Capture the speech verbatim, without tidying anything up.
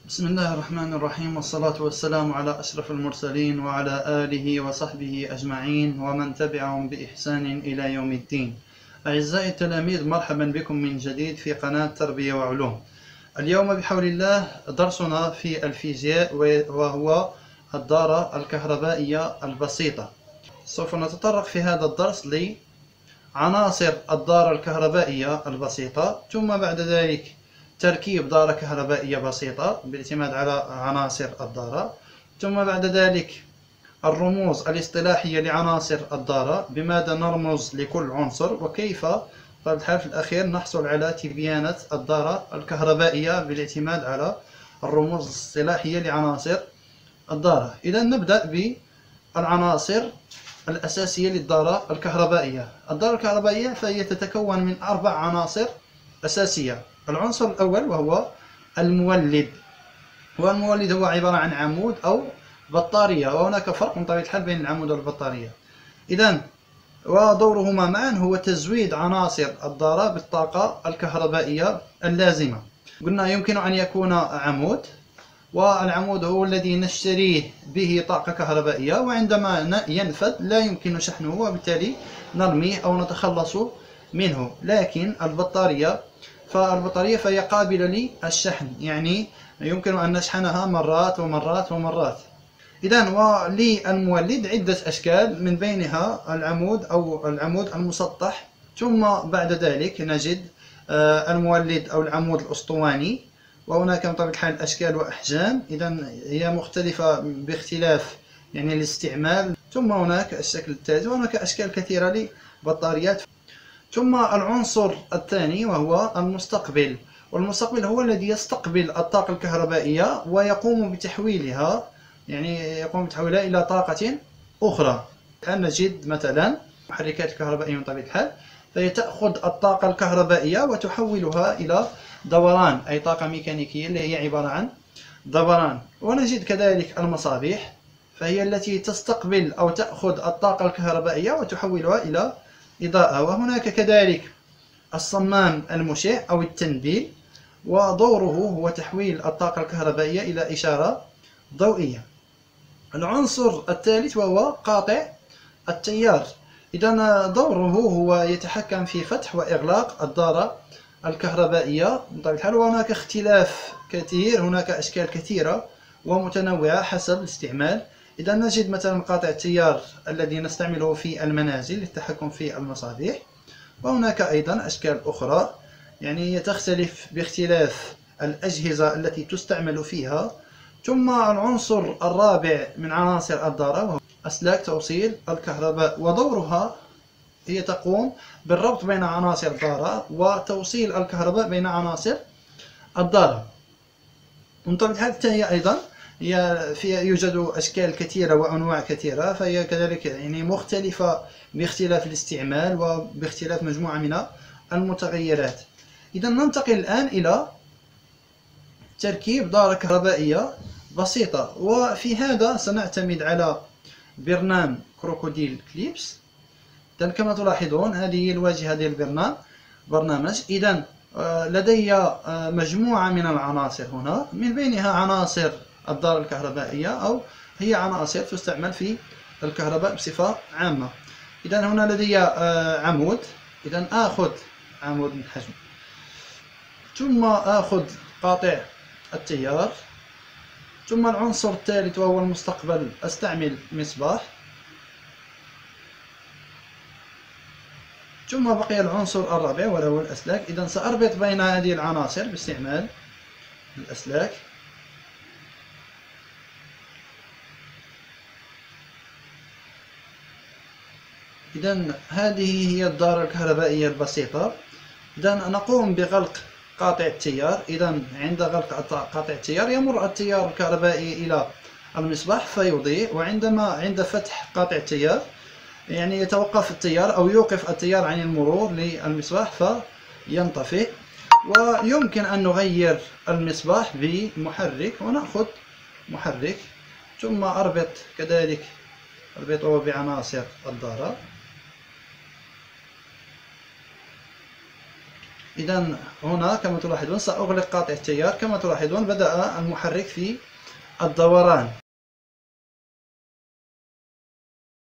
بسم الله الرحمن الرحيم، والصلاة والسلام على أشرف المرسلين وعلى آله وصحبه أجمعين ومن تبعهم بإحسان إلى يوم الدين. أعزائي التلاميذ، مرحبا بكم من جديد في قناة تربية وعلوم. اليوم بحول الله درسنا في الفيزياء وهو الدارة الكهربائية البسيطة. سوف نتطرق في هذا الدرس لعناصر الدارة الكهربائية البسيطة، ثم بعد ذلك تركيب دارة كهربائية بسيطة بالاعتماد على عناصر الدارة، ثم بعد ذلك الرموز الاصطلاحية لعناصر الدارة، بماذا نرمز لكل عنصر، وكيف في الحرف الأخير نحصل على تبيانة الدارة الكهربائية بالاعتماد على الرموز الاصطلاحية لعناصر الدارة. إذا نبدأ بالعناصر الأساسية للدارة الكهربائية. الدارة الكهربائية فهي تتكون من أربع عناصر أساسية. العنصر الأول وهو المولد، والمولد هو عبارة عن عمود أو بطارية، وهناك فرق من طبيعة الحال بين العمود والبطارية. إذن ودورهما معا هو تزويد عناصر الدارة بالطاقة الكهربائية اللازمة. قلنا يمكن أن يكون عمود، والعمود هو الذي نشتريه به طاقة كهربائية، وعندما ينفد لا يمكن شحنه وبالتالي نرميه أو نتخلص منه. لكن البطارية فالبطارية فهي قابلة للشحن، يعني يمكن أن نشحنها مرات ومرات ومرات. إذن وللمولد عدة أشكال، من بينها العمود أو العمود المسطح، ثم بعد ذلك نجد المولد أو العمود الأسطواني، وهناك من طبيعة الحال أشكال وأحجام، إذن هي مختلفة باختلاف يعني الاستعمال. ثم هناك الشكل الثالث، وهناك أشكال كثيرة لبطاريات. ثم العنصر الثاني وهو المستقبل، والمستقبل هو الذي يستقبل الطاقة الكهربائية ويقوم بتحويلها، يعني يقوم بتحويلها إلى طاقة أخرى. نجد مثلا المحركات الكهربائية من طبيعة الحال، فهي تأخذ الطاقة الكهربائية وتحولها إلى دوران، أي طاقة ميكانيكية اللي هي عبارة عن دوران. ونجد كذلك المصابيح، فهي التي تستقبل أو تأخذ الطاقة الكهربائية وتحولها إلى إضاءة. وهناك كذلك الصمام المشع أو التنبيل، ودوره هو تحويل الطاقة الكهربائية إلى إشارة ضوئية. العنصر الثالث وهو قاطع التيار، إذا دوره هو يتحكم في فتح وإغلاق الدارة الكهربائية بطبيعة الحال. وهناك اختلاف كثير، هناك أشكال كثيرة ومتنوعة حسب الاستعمال. إذا نجد مثلا قاطع التيار الذي نستعمله في المنازل للتحكم في المصابيح، وهناك أيضا أشكال أخرى يعني تختلف باختلاف الأجهزة التي تستعمل فيها. ثم العنصر الرابع من عناصر الدارة وهو أسلاك توصيل الكهرباء، ودورها هي تقوم بالربط بين عناصر الدارة وتوصيل الكهرباء بين عناصر الدارة. من طبيعة الحال هي أيضا هي فيها يوجد أشكال كثيرة وأنواع كثيرة، فهي كذلك يعني مختلفة باختلاف الاستعمال وباختلاف مجموعة من المتغيرات. إذا ننتقل الآن إلى تركيب دارة كهربائية بسيطة، وفي هذا سنعتمد على برنامج كروكوديل كليبس. إذا كما تلاحظون هذه هي الواجهة ديال البرنامج برنامج. إذا لدي مجموعة من العناصر هنا، من بينها عناصر الدارة الكهربائية، أو هي عناصر تستعمل في الكهرباء بصفة عامة. إذا هنا لدي عمود، إذا آخذ عمود من حجم، ثم آخذ قاطع التيار، ثم العنصر الثالث وهو المستقبل أستعمل مصباح، ثم بقي العنصر الرابع وهو الأسلاك. إذا سأربط بين هذه العناصر باستعمال الأسلاك. إذا هذه هي الدارة الكهربائية البسيطة. إذا نقوم بغلق قاطع التيار. إذا عند غلق قاطع التيار يمر التيار الكهربائي إلى المصباح فيضيء، وعندما عند فتح قاطع التيار يعني يتوقف التيار أو يوقف التيار عن المرور للمصباح فينطفئ. ويمكن أن نغير المصباح بمحرك، ونأخذ محرك ثم أربط كذلك أربطه بعناصر الدارة. إذا هنا كما تلاحظون سأغلق قاطع التيار. كما تلاحظون بدأ المحرك في الدوران.